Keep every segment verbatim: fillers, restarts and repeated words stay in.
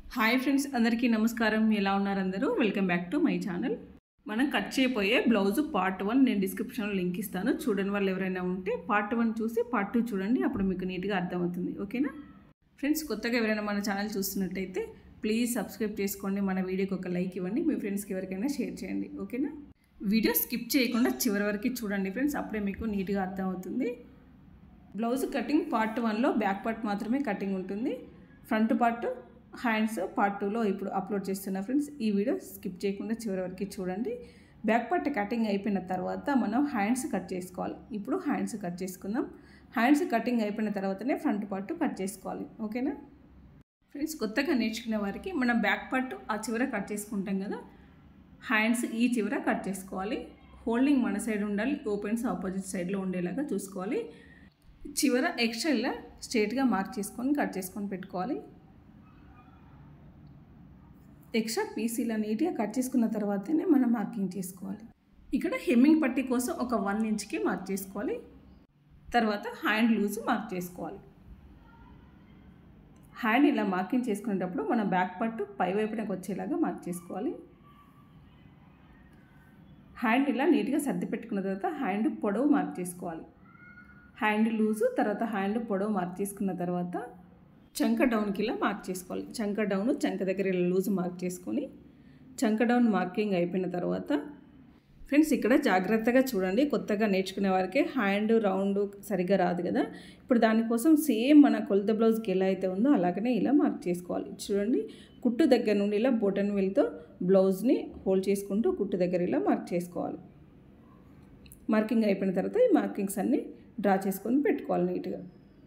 Hi friends, అందరికీ నమస్కారం. ఎలా ఉన్నారు అందరూ? Welcome back to my channel. మనం కట్ చేయబోయే బ్లౌజ్ పార్ట్ వన్ నేను డిస్క్రిప్షన్లో లింక్ ఇస్తాను. చూడని వాళ్ళు ఎవరైనా ఉంటే పార్ట్ వన్ చూసి పార్ట్ టూ చూడండి, అప్పుడు మీకు నీట్గా అర్థమవుతుంది. ఓకేనా ఫ్రెండ్స్? కొత్తగా ఎవరైనా మన ఛానల్ చూస్తున్నట్టయితే ప్లీజ్ సబ్స్క్రైబ్ చేసుకోండి, మన వీడియోకి ఒక లైక్ ఇవ్వండి, మీ ఫ్రెండ్స్కి ఎవరికైనా షేర్ చేయండి. ఓకేనా? వీడియో స్కిప్ చేయకుండా చివరి వరకు చూడండి ఫ్రెండ్స్, అప్పుడే మీకు నీట్గా అర్థమవుతుంది. బ్లౌజ్ కటింగ్ పార్ట్ వన్లో బ్యాక్ పార్ట్ మాత్రమే కటింగ్ ఉంటుంది. ఫ్రంట్ పార్ట్ హ్యాండ్స్ పార్ట్ టూలో ఇప్పుడు అప్లోడ్ చేస్తున్నా ఫ్రెండ్స్. ఈ వీడియో స్కిప్ చేయకుండా చివరి వరకు చూడండి. బ్యాక్ పార్ట్ కటింగ్ అయిపోయిన తర్వాత మనం హ్యాండ్స్ కట్ చేసుకోవాలి. ఇప్పుడు హ్యాండ్స్ కట్ చేసుకుందాం. హ్యాండ్స్ కటింగ్ అయిపోయిన తర్వాతనే ఫ్రంట్ పార్ట్ కట్ చేసుకోవాలి. ఓకేనా ఫ్రెండ్స్? కొత్తగా నేర్చుకునే వారికి మనం బ్యాక్ పార్ట్ ఆ చివర కట్ చేసుకుంటాం కదా, హ్యాండ్స్ ఈ చివర కట్ చేసుకోవాలి. హోల్డింగ్ మన సైడ్ ఉండాలి, ఓపెన్స్ ఆపోజిట్ సైడ్లో ఉండేలాగా చూసుకోవాలి. చివర ఎక్స్ట్రా ఇలా స్ట్రైట్గా మార్క్ చేసుకొని కట్ చేసుకొని పెట్టుకోవాలి. ఎక్స్ట్రా పీస్ ఇలా నీట్గా కట్ చేసుకున్న తర్వాతనే మనం మార్కింగ్ చేసుకోవాలి. ఇక్కడ హెమ్మింగ్ పట్టీ కోసం ఒక వన్ ఇంచ్కి మార్క్ చేసుకోవాలి. తర్వాత హ్యాండ్ లూజ్ మార్క్ చేసుకోవాలి. హ్యాండ్ ఇలా మార్కింగ్ చేసుకునేటప్పుడు మన బ్యాక్ పార్ట్ పై వైపునకు వచ్చేలాగా మార్క్ చేసుకోవాలి. హ్యాండ్ ఇలా నీట్గా సర్ది పెట్టుకున్న తర్వాత హ్యాండ్ పొడవు మార్క్ చేసుకోవాలి. హ్యాండ్ లూజు తర్వాత హ్యాండ్ పొడవు మార్క్ చేసుకున్న తర్వాత చంక డౌన్కి ఇలా మార్క్ చేసుకోవాలి. చంక డౌన్ చంక దగ్గర ఇలా లూజ్ మార్క్ చేసుకొని చంక డౌన్ మార్కింగ్ అయిపోయిన తర్వాత ఫ్రెండ్స్ ఇక్కడ జాగ్రత్తగా చూడండి. కొత్తగా నేర్చుకునే వారికి హ్యాండ్ రౌండ్ సరిగ్గా రాదు కదా, ఇప్పుడు దానికోసం సేమ్ మన కొలత బ్లౌజ్కి ఎలా అయితే ఉందో అలాగనే ఇలా మార్క్ చేసుకోవాలి. చూడండి, కుట్టు దగ్గర నుండి ఇలా బొటన్ వేలుతో బ్లౌజ్ని హోల్డ్ చేసుకుంటూ కుట్టు దగ్గర ఇలా మార్క్ చేసుకోవాలి. మార్కింగ్ అయిపోయిన తర్వాత ఈ మార్కింగ్స్ అన్నీ డ్రా చేసుకొని పెట్టుకోవాలి నీట్గా.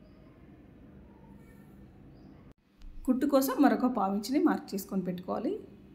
కుట్టు కోసం మరొక పావించిని మార్క్ చేసుకొని పెట్టుకోవాలి.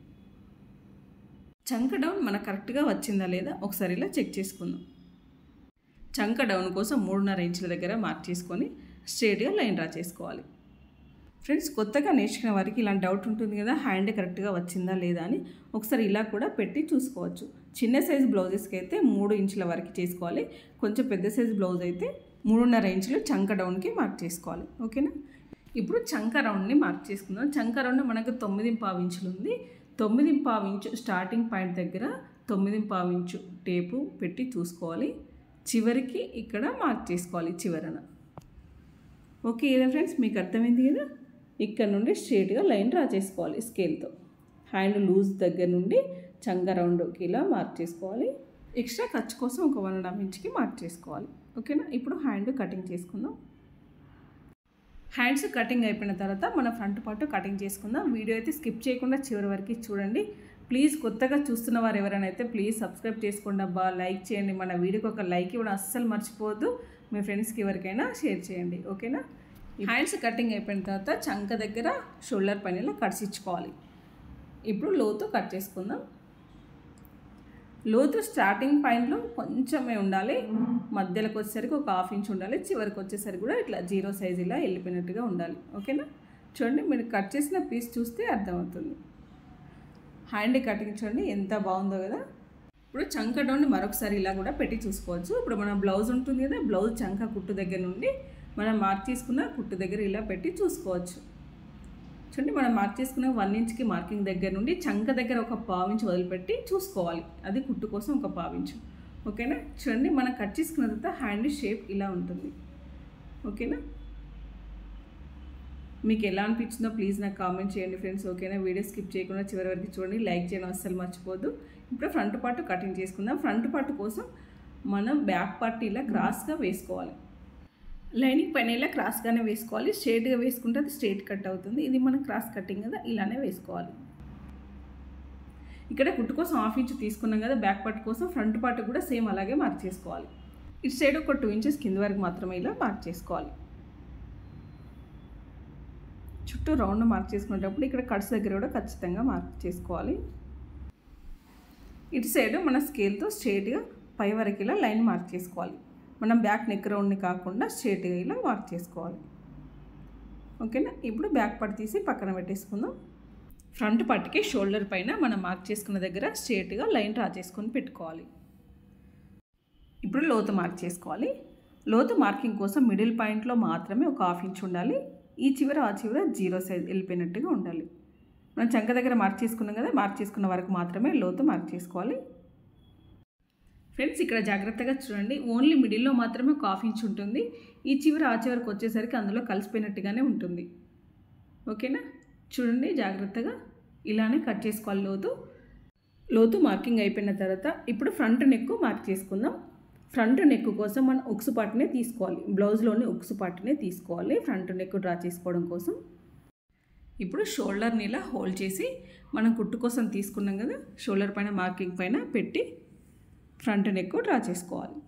చంక డౌన్ మనకు కరెక్ట్గా వచ్చిందా లేదా ఒకసారి ఇలా చెక్ చేసుకుందాం. చంక డౌన్ కోసం మూడున్నర ఇంచుల దగ్గర మార్క్ చేసుకొని స్ట్రైట్గా లైన్ డ్రా చేసుకోవాలి. ఫ్రెండ్స్, కొత్తగా నేర్చుకునే వారికి ఇలాంటి డౌట్ ఉంటుంది కదా, హ్యాండ్ కరెక్ట్గా వచ్చిందా లేదా అని ఒకసారి ఇలా కూడా పెట్టి చూసుకోవచ్చు. చిన్న సైజు బ్లౌజెస్కి అయితే మూడు ఇంచుల వరకు చేసుకోవాలి. కొంచెం పెద్ద సైజు బ్లౌజ్ అయితే మూడున్నర ఇంచులు చంక డౌన్కి మార్క్ చేసుకోవాలి. ఓకేనా? ఇప్పుడు చంక రౌండ్ని మార్క్ చేసుకుందాం. చంక రౌండ్ మనకు తొమ్మిది పావు ఇంచులు ఉంది. తొమ్మిది పావు ఇంచు స్టార్టింగ్ పాయింట్ దగ్గర తొమ్మిది పావు ఇంచు టేపు పెట్టి చూసుకోవాలి. చివరికి ఇక్కడ మార్క్ చేసుకోవాలి చివరన. ఓకే కదా ఫ్రెండ్స్, మీకు అర్థమైంది కదా? ఇక్కడ నుండి స్ట్రైట్గా లైన్ డ్రా చేసుకోవాలి స్కేల్తో. హ్యాండ్ లూజ్ దగ్గర నుండి చంక రౌండ్కి ఇలా మార్క్ చేసుకోవాలి. ఎక్స్ట్రా ఖర్చు కోసం ఒక వన్ అండ్ హాఫ్ ఇంచ్కి మార్క్ చేసుకోవాలి. ఓకేనా? ఇప్పుడు హ్యాండ్ కటింగ్ చేసుకుందాం. హ్యాండ్స్ కటింగ్ అయిపోయిన తర్వాత మన ఫ్రంట్ పార్ట్ కటింగ్ చేసుకుందాం. వీడియో అయితే స్కిప్ చేయకుండా చివరి వరకు చూడండి. ప్లీజ్ కొత్తగా చూస్తున్న వారు ఎవరైనా అయితే ప్లీజ్ సబ్స్క్రైబ్ చేసుకోండి అబ్బా, లైక్ చేయండి. మన వీడియోకి ఒక లైక్ ఇవ్వడం అస్సలు మర్చిపోవద్దు. మీ ఫ్రెండ్స్కి ఎవరికైనా షేర్ చేయండి. ఓకేనా? హ్యాండ్స్ కటింగ్ అయిపోయిన తర్వాత చంక దగ్గర షోల్డర్ పైన ఇలా కట్స్ ఇచ్చుకోవాలి. ఇప్పుడు లోతు కట్ చేసుకుందాం. లోతు స్టార్టింగ్ పాయింట్లో కొంచెమే ఉండాలి, మధ్యలోకి వచ్చేసరికి ఒక హాఫ్ ఇంచ్ ఉండాలి, చివరికి వచ్చేసరికి కూడా ఇట్లా జీరో సైజ్ ఇలా వెళ్ళిపోయినట్టుగా ఉండాలి. ఓకేనా? చూడండి, మీరు కట్ చేసిన పీస్ చూస్తే అర్థమవుతుంది. హ్యాండ్ కటింగ్ చూడండి ఎంత బాగుందో కదా. ఇప్పుడు చంక డౌన్ మరొకసారి ఇలా కూడా పెట్టి చూసుకోవచ్చు. ఇప్పుడు మన బ్లౌజ్ ఉంటుంది కదా, బ్లౌజ్ చంక కుట్టు దగ్గర నుండి మనం మార్క్ చేసుకున్న కుట్టు దగ్గర ఇలా పెట్టి చూసుకోవచ్చు. చూడండి, మనం మార్క్ చేసుకున్న వన్ ఇంచ్కి మార్కింగ్ దగ్గర నుండి చంక దగ్గర ఒక పావించు వదిలిపెట్టి చూసుకోవాలి. అది కుట్టు కోసం ఒక పావించు. ఓకేనా? చూడండి, మనం కట్ చేసుకున్న తర్వాత హ్యాండ్ షేప్ ఇలా ఉంటుంది. ఓకేనా? మీకు ఎలా అనిపించిందో ప్లీజ్ నాకు కామెంట్ చేయండి ఫ్రెండ్స్. ఓకేనా? వీడియో స్కిప్ చేయకుండా చివరి వరకు చూడండి, లైక్ చేయడం అస్సలు మర్చిపోద్దు. ఇప్పుడు ఫ్రంట్ పార్ట్ కటింగ్ చేసుకుందాం. ఫ్రంట్ పార్ట్ కోసం మనం బ్యాక్ పార్ట్ ఇలా క్రాస్గా వేసుకోవాలి. లైనింగ్ పైన ఇలా క్రాస్గానే వేసుకోవాలి. స్ట్రైట్గా వేసుకుంటే అది స్ట్రైట్ కట్ అవుతుంది. ఇది మనం క్రాస్ కటింగ్ కదా, ఇలానే వేసుకోవాలి. ఇక్కడ కుట్టు కోసం హాఫ్ ఇంచ్ తీసుకున్నాం కదా, బ్యాక్ పార్ట్ కోసం ఫ్రంట్ పార్ట్ కూడా సేమ్ అలాగే మార్క్ చేసుకోవాలి. ఇటు సైడ్ ఒక టూ ఇంచెస్ కింద వరకు మాత్రమే ఇలా మార్క్ చేసుకోవాలి. చుట్టూ రౌండ్ మార్క్ చేసుకునేటప్పుడు ఇక్కడ కట్స్ దగ్గర కూడా ఖచ్చితంగా మార్క్ చేసుకోవాలి. ఇటు సైడ్ మన స్కేల్తో స్ట్రైట్గా పై వరకు ఇలా లైన్ మార్క్ చేసుకోవాలి. మనం బ్యాక్ నెక్ రౌండ్ని కాకుండా స్ట్రైట్గా ఇలా మార్క్ చేసుకోవాలి. ఓకేనా? ఇప్పుడు బ్యాక్ పార్ట్ తీసి పక్కన పెట్టేసుకుందాం. ఫ్రంట్ పార్ట్కి షోల్డర్ పైన మనం మార్క్ చేసుకున్న దగ్గర స్ట్రైట్గా లైన్ డ్రా చేసుకొని పెట్టుకోవాలి. ఇప్పుడు లోతు మార్క్ చేసుకోవాలి. లోతు మార్కింగ్ కోసం మిడిల్ పాయింట్లో మాత్రమే ఒక హాఫ్ ఇంచ్ ఉండాలి. ఈ చివర ఆ చివర జీరో సైజ్ వెళ్ళిపోయినట్టుగా ఉండాలి. మనం చంక దగ్గర మార్క్ చేసుకున్నాం కదా, మార్క్ చేసుకున్న వరకు మాత్రమే లోతు మార్క్ చేసుకోవాలి. ఫ్రెండ్స్ ఇక్కడ జాగ్రత్తగా చూడండి, ఓన్లీ మిడిల్లో మాత్రమే ఒక హాఫ్ ఇంచ్ ఉంటుంది. ఈ చివరి ఆ చివరికి వచ్చేసరికి అందులో కలిసిపోయినట్టుగానే ఉంటుంది. ఓకేనా, చూడండి జాగ్రత్తగా ఇలానే కట్ చేసుకోవాలి. లోతు లోతు మార్కింగ్ అయిపోయిన తర్వాత ఇప్పుడు ఫ్రంట్ నెక్ మార్క్ చేసుకుందాం. ఫ్రంట్ నెక్ కోసం మనం ఉక్సు పార్ట్నే తీసుకోవాలి, బ్లౌజ్లోని ఉక్సు పార్ట్నే తీసుకోవాలి ఫ్రంట్ నెక్ డ్రా చేసుకోవడం కోసం. ఇప్పుడు షోల్డర్ని ఇలా హోల్డ్ చేసి మనం కుట్టు కోసం తీసుకున్నాం కదా, షోల్డర్ పైన మార్కింగ్ పైన పెట్టి ఫ్రంట్ నెక్ డ్రా చేసుకోవాలి.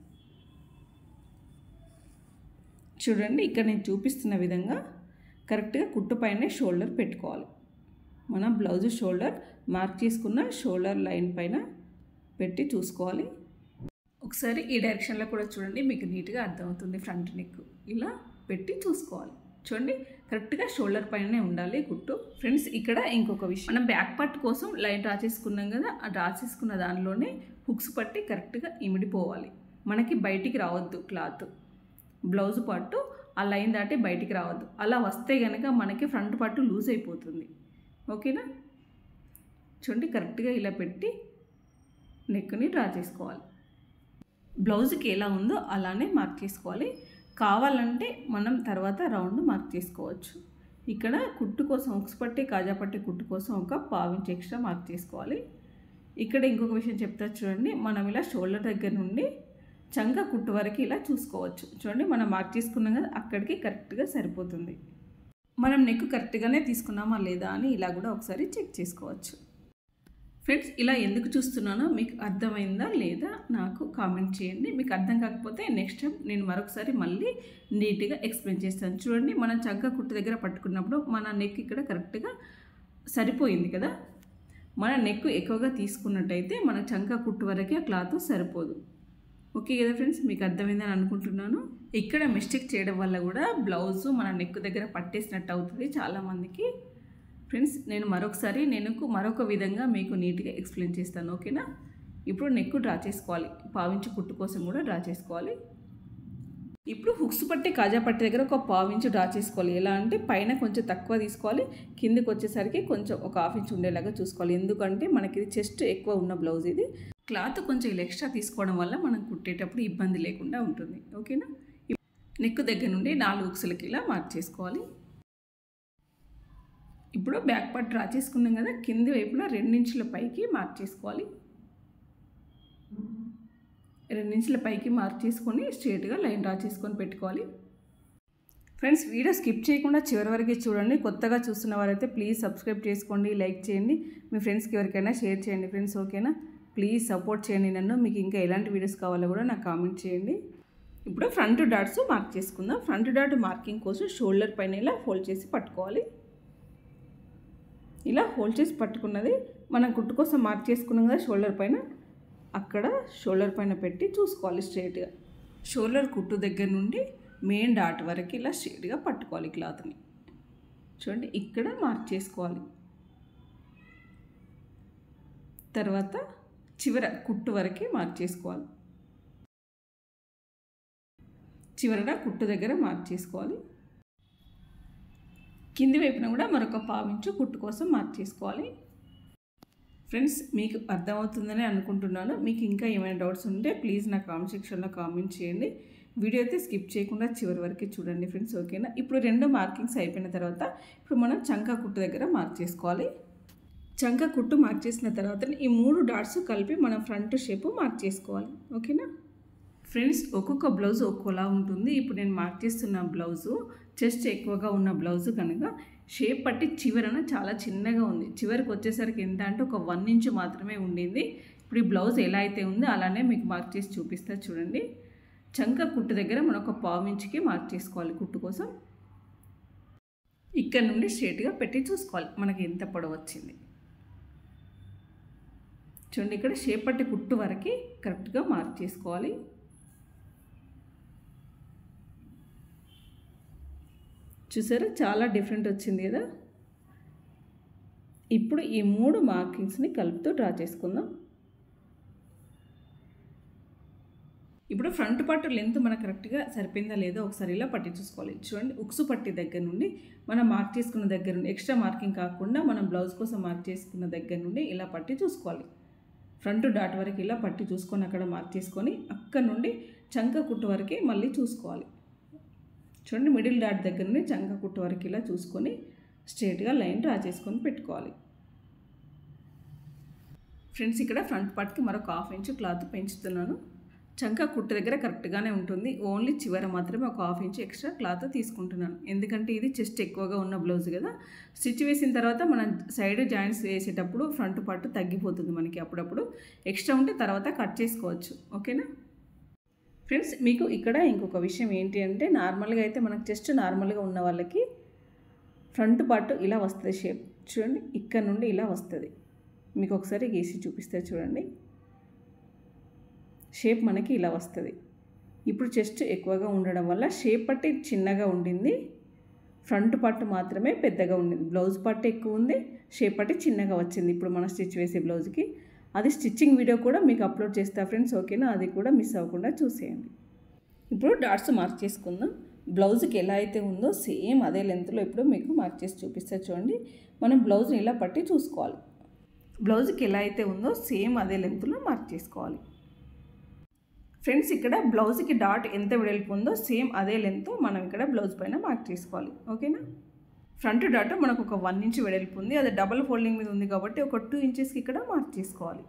చూడండి ఇక్కడ నేను చూపిస్తున్న విధంగా కరెక్ట్గా కుట్టు పైనే షోల్డర్ పెట్టుకోవాలి. మనం బ్లౌజ్ షోల్డర్ మార్క్ చేసుకున్న షోల్డర్ లైన్ పైన పెట్టి చూసుకోవాలి. ఒకసారి ఈ డైరెక్షన్లో కూడా చూడండి, మీకు నీట్గా అర్థమవుతుంది. ఫ్రంట్ నెక్ ఇలా పెట్టి చూసుకోవాలి. చూడండి కరెక్ట్గా షోల్డర్ పైనే ఉండాలి కుట్టు. ఫ్రెండ్స్ ఇక్కడ ఇంకొక విషయం, మనం బ్యాక్ పార్ట్ కోసం లైన్ డ్రా చేసుకున్నాం కదా, ఆ డ్రా చేసుకున్న దానిలోనే హుక్స్ పట్టి కరెక్ట్గా ఇమిడిపోవాలి. మనకి బయటికి రావద్దు క్లాత్, బ్లౌజ్ పార్ట్ ఆ లైన్ దాటి బయటికి రావద్దు. అలా వస్తే కనుక మనకి ఫ్రంట్ పార్ట్ లూజ్ అయిపోతుంది. ఓకేనా, చూడండి కరెక్ట్గా ఇలా పెట్టి నెక్ని డ్రా చేసుకోవాలి. బ్లౌజ్కి ఎలా ఉందో అలానే మార్క్ చేసుకోవాలి. కావాలంటే మనం తర్వాత రౌండ్ మార్క్ చేసుకోవచ్చు. ఇక్కడ కుట్టు కోసం ఉక్స్ పట్టి కాజా పట్టి కుట్టు కోసం ఒక పావించి ఎక్స్ట్రా మార్క్ చేసుకోవాలి. ఇక్కడ ఇంకొక విషయం చెప్తా చూడండి, మనం ఇలా షోల్డర్ దగ్గర నుండి చంక కుట్టు వరకు ఇలా చూసుకోవచ్చు. చూడండి మనం మార్క్ చేసుకున్నాం కదా, అక్కడికి కరెక్ట్గా సరిపోతుంది. మనం నెక్ కరెక్ట్గానే తీసుకున్నామా లేదా అని ఇలా కూడా ఒకసారి చెక్ చేసుకోవచ్చు. ఫ్రెండ్స్ ఇలా ఎందుకు చూస్తున్నానో మీకు అర్థమైందా లేదా నాకు కామెంట్ చేయండి. మీకు అర్థం కాకపోతే నెక్స్ట్ టైం నేను మరొకసారి మళ్ళీ నీట్గా ఎక్స్ప్లెయిన్ చేస్తాను. చూడండి మనం చంక కుట్టు దగ్గర పట్టుకున్నప్పుడు మన నెక్ ఇక్కడ కరెక్ట్గా సరిపోయింది కదా. మన నెక్ ఎక్కువగా తీసుకున్నట్టయితే మన చంక కుట్టు వరకే క్లాత్ సరిపోదు. ఓకే కదా ఫ్రెండ్స్, మీకు అర్థమైందని అనుకుంటున్నాను. ఇక్కడ మిస్టేక్ చేయడం వల్ల కూడా బ్లౌజు మన నెక్ దగ్గర పట్టేసినట్టు అవుతుంది చాలామందికి. ఫ్రెండ్స్ నేను మరొకసారి నేను మరొక విధంగా మీకు నీట్గా ఎక్స్ప్లెయిన్ చేస్తాను. ఓకేనా, ఇప్పుడు నెక్ డ్రా చేసుకోవాలి, పావించి కుట్టు కోసం కూడా డ్రా చేసుకోవాలి. ఇప్పుడు హుక్స్ పట్టి కాజా పట్టి దగ్గర ఒక పావించి డ్రా చేసుకోవాలి. ఎలా అంటే పైన కొంచెం తక్కువ తీసుకోవాలి, కిందకి వచ్చేసరికి కొంచెం ఒక హాఫ్ ఇంచ్ ఉండేలాగా చూసుకోవాలి. ఎందుకంటే మనకి ఇది చెస్ట్ ఎక్కువ ఉన్న బ్లౌజ్, ఇది క్లాత్ కొంచెం ఇలా ఎక్స్ట్రా తీసుకోవడం వల్ల మనం కుట్టేటప్పుడు ఇబ్బంది లేకుండా ఉంటుంది. ఓకేనా, నెక్ దగ్గర నుండి నాలుగు హుక్స్లకి ఇలా మార్క్ చేసుకోవాలి. ఇప్పుడు బ్యాక్ పార్ట్ డ్రా చేసుకున్నాం కదా, కింది వైపున రెండించుల పైకి మార్క్ చేసుకోవాలి. రెండించుల పైకి మార్క్ చేసుకొని స్ట్రైట్గా లైన్ డ్రా చేసుకొని పెట్టుకోవాలి. ఫ్రెండ్స్ వీడియో స్కిప్ చేయకుండా చివరి వరకు చూడండి. కొత్తగా చూస్తున్న వారైతే ప్లీజ్ సబ్స్క్రైబ్ చేసుకోండి, లైక్ చేయండి, మీ ఫ్రెండ్స్కి ఎవరికైనా షేర్ చేయండి. ఫ్రెండ్స్ ఓకేనా, ప్లీజ్ సపోర్ట్ చేయండి నన్ను. మీకు ఇంకా ఎలాంటి వీడియోస్ కావాలో కూడా నాకు కామెంట్ చేయండి. ఇప్పుడు ఫ్రంట్ డాట్స్ మార్క్ చేసుకుందాం. ఫ్రంట్ డాట్ మార్కింగ్ కోసం షోల్డర్ పైన ఇలా ఫోల్డ్ చేసి పట్టుకోవాలి. ఇలా హోల్డ్ చేసి పట్టుకున్నది మనం కుట్టు కోసం మార్క్ చేసుకున్నాం కదా షోల్డర్ పైన, అక్కడ షోల్డర్ పైన పెట్టి చూసుకోవాలి స్ట్రైట్గా. షోల్డర్ కుట్టు దగ్గర నుండి మెయిన్ డాట్ వరకు ఇలా స్ట్రైట్గా పట్టుకోవాలి క్లాత్ని. చూడండి ఇక్కడ మార్క్ చేసుకోవాలి. తర్వాత చివర కుట్టు వరకు మార్క్ చేసుకోవాలి. చివరన కుట్టు దగ్గర మార్క్ చేసుకోవాలి. కింది వైపున కూడా మరొక పావించు కుట్టు కోసం మార్క్ చేసుకోవాలి. ఫ్రెండ్స్ మీకు అర్థమవుతుందని అనుకుంటున్నాను. మీకు ఇంకా ఏమైనా డౌట్స్ ఉంటే ప్లీజ్ నా కామెంట్ సెక్షన్లో కామెంట్ చేయండి. వీడియో అయితే స్కిప్ చేయకుండా చివరి వరకు చూడండి ఫ్రెండ్స్ ఓకేనా. ఇప్పుడు రెండు మార్కింగ్స్ అయిపోయిన తర్వాత ఇప్పుడు మనం చంకా కుట్టు దగ్గర మార్క్ చేసుకోవాలి. చంకా కుట్టు మార్క్ చేసిన తర్వాత ఈ మూడు డాట్స్ కలిపి మనం ఫ్రంట్ షేప్ మార్క్ చేసుకోవాలి. ఓకేనా ఫ్రెండ్స్, ఒక్కొక్క బ్లౌజ్ ఒక్కోలా ఉంటుంది. ఇప్పుడు నేను మార్క్ చేస్తున్న బ్లౌజు చెస్ట్ ఎక్కువగా ఉన్న బ్లౌజు కనుక షేప్ పట్టి చివరన చాలా చిన్నగా ఉంది. చివరికి వచ్చేసరికి ఎంత అంటే ఒక వన్ ఇంచ్ మాత్రమే ఉండింది. ఇప్పుడు ఈ బ్లౌజ్ ఎలా అయితే ఉందో అలానే మీకు మార్క్ చేసి చూపిస్తా చూడండి. చంక కుట్టు దగ్గర మనం ఒక పావు ఇంచుకి మార్క్ చేసుకోవాలి కుట్టు కోసం. ఇక్కడ నుండి స్ట్రైట్గా పెట్టి చూసుకోవాలి మనకి ఎంత పొడవు వచ్చింది. చూడండి ఇక్కడ షేప్ పట్టి కుట్టు వరకు కరెక్ట్గా మార్క్ చేసుకోవాలి. చూసారా చాలా డిఫరెంట్ వచ్చింది కదా. ఇప్పుడు ఈ మూడు మార్కింగ్స్ని కలుపుతూ డ్రా చేసుకుందాం. ఇప్పుడు ఫ్రంట్ పార్ట్ లెంత్ మనకు కరెక్ట్గా సరిపోయిందా లేదో ఒకసారి ఇలా పట్టి చూసుకోవాలి. చూడండి, ఉక్సు పట్టి దగ్గర నుండి మనం మార్క్ చేసుకున్న దగ్గర నుండి ఎక్స్ట్రా మార్కింగ్ కాకుండా మనం బ్లౌజ్ కోసం మార్క్ చేసుకున్న దగ్గర నుండి ఇలా పట్టి చూసుకోవాలి. ఫ్రంట్ డాట్ వరకు ఇలా పట్టి చూసుకొని అక్కడ మార్క్ చేసుకొని అక్కడ నుండి చంక కుట్టు వరకు మళ్ళీ చూసుకోవాలి. చూడండి, మిడిల్ డాట్ దగ్గర నుండి చంక కుట్టు వరకు ఇలా చూసుకొని స్ట్రైట్గా లైన్ డ్రా చేసుకొని పెట్టుకోవాలి. ఫ్రెండ్స్, ఇక్కడ ఫ్రంట్ పార్ట్కి మరొక హాఫ్ ఇంచు క్లాత్ పెంచుతున్నాను. చంక కుట్టు దగ్గర కరెక్ట్గానే ఉంటుంది, ఓన్లీ చివర మాత్రమే ఒక హాఫ్ ఇంచ్ ఎక్స్ట్రా క్లాత్ తీసుకుంటున్నాను. ఎందుకంటే ఇది చెస్ట్ ఎక్కువగా ఉన్న బ్లౌజ్ కదా. స్టిచ్ వేసిన తర్వాత మనం సైడ్ జాయింట్స్ వేసేటప్పుడు ఫ్రంట్ పార్ట్ తగ్గిపోతుంది మనకి. అప్పుడప్పుడు ఎక్స్ట్రా ఉంటే తర్వాత కట్ చేసుకోవచ్చు. ఓకేనా ఫ్రెండ్స్, మీకు ఇక్కడ ఇంకొక విషయం ఏంటి అంటే, నార్మల్గా అయితే మనకు చెస్ట్ నార్మల్గా ఉన్న వాళ్ళకి ఫ్రంట్ పార్ట్ ఇలా వస్తుంది షేప్. చూడండి, ఇక్కడ నుండి ఇలా వస్తుంది. మీకు ఒకసారి గీసి చూపిస్తే చూడండి, షేప్ మనకి ఇలా వస్తుంది. ఇప్పుడు చెస్ట్ ఎక్కువగా ఉండడం వల్ల షేప్ పట్టి చిన్నగా ఉండింది, ఫ్రంట్ పార్ట్ మాత్రమే పెద్దగా ఉండింది. బ్లౌజ్ పార్ట్ ఎక్కువ ఉంది, షేప్ పట్టి చిన్నగా వచ్చింది ఇప్పుడు మన స్టిచ్ వేసే బ్లౌజ్కి. అది స్టిచ్చింగ్ వీడియో కూడా మీకు అప్లోడ్ చేస్తా ఫ్రెండ్స్, ఓకేనా? అది కూడా మిస్ అవ్వకుండా చూసేయండి. ఇప్పుడు డాట్స్ మార్క్ చేసుకుందాం. బ్లౌజ్కి ఎలా అయితే ఉందో సేమ్ అదే లెంత్లో ఇప్పుడు మీకు మార్క్ చేసి చూపిస్తా చూడండి. మనం బ్లౌజ్ని ఇలా పట్టి చూసుకోవాలి. బ్లౌజ్కి ఎలా అయితే ఉందో సేమ్ అదే లెంత్లో మార్క్ చేసుకోవాలి. ఫ్రెండ్స్, ఇక్కడ బ్లౌజ్కి డాట్ ఎంత వెడల్పు ఉందో సేమ్ అదే లెంత్ మనం ఇక్కడ బ్లౌజ్ పైన మార్క్ చేసుకోవాలి. ఓకేనా? ఫ్రంట్ డాట్ మనకు ఒక వన్ ఇంచ్ వెడల్పు ఉంది, అది డబల్ ఫోల్డింగ్ మీద ఉంది కాబట్టి ఒక టూ ఇంచెస్కి ఇక్కడ మార్క్ చేసుకోవాలి.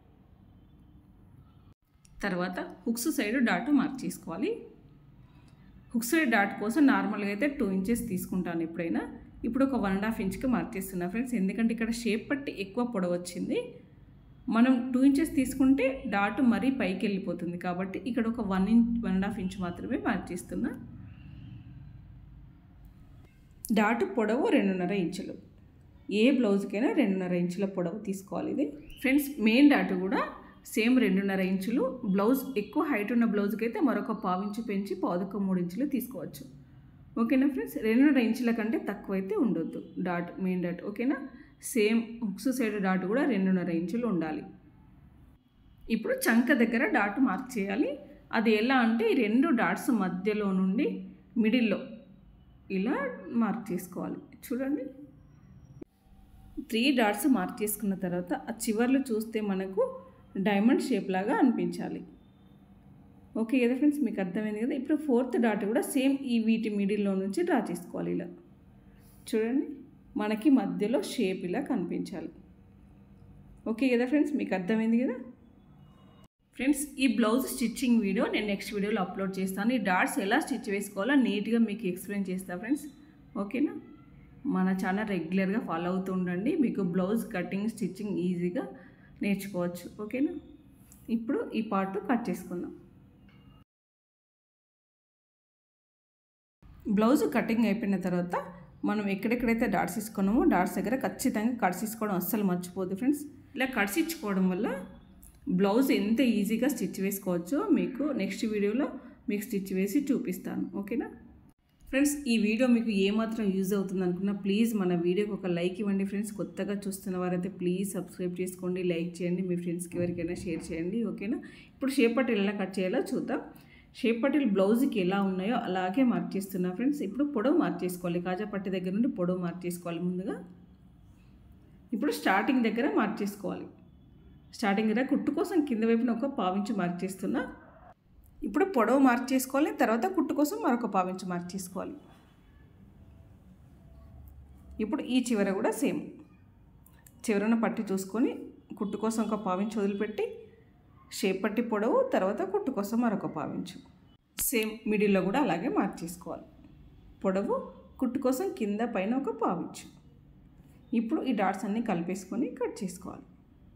తర్వాత హుక్స్ సైడ్ డాట్ మార్క్ చేసుకోవాలి. హుక్స్ సైడ్ డాట్ కోసం నార్మల్గా అయితే టూ ఇంచెస్ తీసుకుంటాను ఎప్పుడైనా. ఇప్పుడు ఒక వన్ అండ్ హాఫ్ ఇంచ్కి మార్క్ చేస్తున్నా ఫ్రెండ్స్, ఎందుకంటే ఇక్కడ షేప్ పట్టి ఎక్కువ పొడవు వచ్చింది. మనం టూ ఇంచెస్ తీసుకుంటే డాట్ మరీ పైకి వెళ్ళిపోతుంది కాబట్టి ఇక్కడ ఒక one inch one and half inch మాత్రమే మార్క్ చేస్తున్నా. డాట్ పొడవు రెండున్నర ఇంచులు. ఏ బ్లౌజ్కైనా రెండున్నర ఇంచుల పొడవు తీసుకోవాలి ఇది. ఫ్రెండ్స్, మెయిన్ డాట్ కూడా సేమ్ రెండున్నర ఇంచులు. బ్లౌజ్ ఎక్కువ హైట్ ఉన్న బ్లౌజ్కి అయితే మరొక పావించు పెంచి పావుదొక్క మూడు ఇంచులు తీసుకోవచ్చు. ఓకేనా ఫ్రెండ్స్? రెండున్నర ఇంచుల కంటే తక్కువ అయితే ఉండొద్దు డాట్, మెయిన్ డాట్. ఓకేనా? సేమ్ హుక్స్ సైడ్ డాట్ కూడా రెండున్నర ఇంచులు ఉండాలి. ఇప్పుడు చంక దగ్గర డాట్ మార్క్ చేయాలి. అది ఎలా అంటే ఈ రెండు డాట్స్ మధ్యలో నుండి మిడిల్లో ఇలా మార్క్ చేసుకోవాలి. చూడండి, త్రీ డాట్స్ మార్క్ చేసుకున్న తర్వాత ఆ చివర్లు చూస్తే మనకు డైమండ్ షేప్ లాగా అనిపించాలి. ఓకే కదా ఫ్రెండ్స్, మీకు అర్థమైంది కదా. ఇప్పుడు ఫోర్త్ డాట్ కూడా సేమ్ ఈ వీటి మిడిల్లో నుంచి డ్రా చేసుకోవాలి. ఇలా చూడండి, మనకి మధ్యలో షేప్ ఇలా కనిపించాలి. ఓకే కదా ఫ్రెండ్స్, మీకు అర్థమైంది కదా. ఫ్రెండ్స్, ఈ బ్లౌజ్ స్టిచ్చింగ్ వీడియో నేను నెక్స్ట్ వీడియోలో అప్లోడ్ చేస్తాను. ఈ డాట్స్ ఎలా స్టిచ్ వేసుకోవాలో నీట్గా మీకు ఎక్స్ప్లెయిన్ చేస్తాను ఫ్రెండ్స్. ఓకేనా? మన ఛానల్ రెగ్యులర్గా ఫాలో అవుతూ ఉండండి, మీకు బ్లౌజ్ కటింగ్ స్టిచ్చింగ్ ఈజీగా నేర్చుకోవచ్చు. ఓకేనా? ఇప్పుడు ఈ పార్ట్ కట్ చేసుకుందాం. బ్లౌజ్ కటింగ్ అయిపోయిన తర్వాత మనం ఎక్కడెక్కడైతే డాట్స్ ఇచ్చుకున్నామో డాట్స్ దగ్గర ఖచ్చితంగా కట్స్ ఇచ్చుకోవడం అస్సలు మర్చిపోదు ఫ్రెండ్స్. ఇలా కట్స్ ఇచ్చుకోవడం వల్ల బ్లౌజ్ ఎంత ఈజీగా స్టిచ్ వేసుకోవచ్చో మీకు నెక్స్ట్ వీడియోలో మీకు స్టిచ్ వేసి చూపిస్తాను. ఓకేనా ఫ్రెండ్స్, ఈ వీడియో మీకు ఏమాత్రం యూజ్ అవుతుంది అనుకున్నా ప్లీజ్ మన వీడియోకి ఒక లైక్ ఇవ్వండి ఫ్రెండ్స్. కొత్తగా చూస్తున్న వారైతే ప్లీజ్ సబ్స్క్రైబ్ చేసుకోండి, లైక్ చేయండి, మీ ఫ్రెండ్స్కి ఎవరికైనా షేర్ చేయండి. ఓకేనా? ఇప్పుడు షేప్ పట్టీలు ఎలా కట్ చేయాలో చూద్దాం. షేప్ పట్టీలు బ్లౌజ్కి ఎలా ఉన్నాయో అలాగే మార్క్ చేస్తున్నా ఫ్రెండ్స్. ఇప్పుడు పొడవు మార్క్ చేసుకోవాలి. కాజా పట్టి దగ్గర నుండి పొడవు మార్క్ చేసుకోవాలి ముందుగా. ఇప్పుడు స్టార్టింగ్ దగ్గర మార్క్ చేసుకోవాలి. స్టార్టింగ్ దగ్గర కుట్టు కోసం కింద వైపున ఒక పావించి మార్క్ చేస్తున్నా. ఇప్పుడు పొడవు మార్క్ చేసుకోవాలి, తర్వాత కుట్టు కోసం మరొక పావించి మార్క్ చేసుకోవాలి. ఇప్పుడు ఈ చివర కూడా సేమ్ చివరన పట్టి చూసుకొని కుట్టు కోసం ఒక పావించి వదిలిపెట్టి షేప్ పట్టి పొడవు, తర్వాత కుట్టు కోసం మరొక పావించు. సేమ్ మిడిల్లో కూడా అలాగే మార్క్ చేసుకోవాలి. పొడవు, కుట్టు కోసం కింద పైన ఒక పావించు. ఇప్పుడు ఈ డాట్స్ అన్నీ కలిపేసుకొని కట్ చేసుకోవాలి.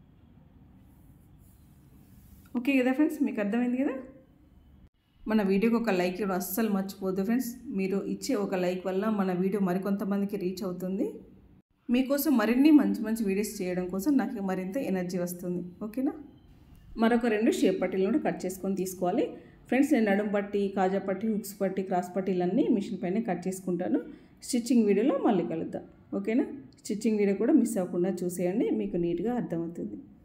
ఓకే కదా ఫ్రెండ్స్, మీకు అర్థమైంది కదా. మన వీడియోకి ఒక లైక్ ఇవ్వడం అస్సలు మర్చిపోద్దు ఫ్రెండ్స్. మీరు ఇచ్చే ఒక లైక్ వల్ల మన వీడియో మరికొంతమందికి రీచ్ అవుతుంది. మీకోసం మరిన్ని మంచి మంచి వీడియోస్ చేయడం కోసం నాకు మరింత ఎనర్జీ వస్తుంది. ఓకేనా? మరొక రెండు షేప్ పట్టీలను కట్ చేసుకొని తీసుకోవాలి ఫ్రెండ్స్. నేను నడుం పట్టి, కాజా పట్టి, హుక్స్ పట్టి, క్రాస్ పట్టీలన్నీ మిషన్ పైన కట్ చేసుకుంటాను. స్టిచ్చింగ్ వీడియోలో మళ్ళీ కలుద్దాం. ఓకేనా? స్టిచ్చింగ్ వీడియో కూడా మిస్ అవ్వకుండా చూసేయండి, మీకు నీట్గా అర్థమవుతుంది.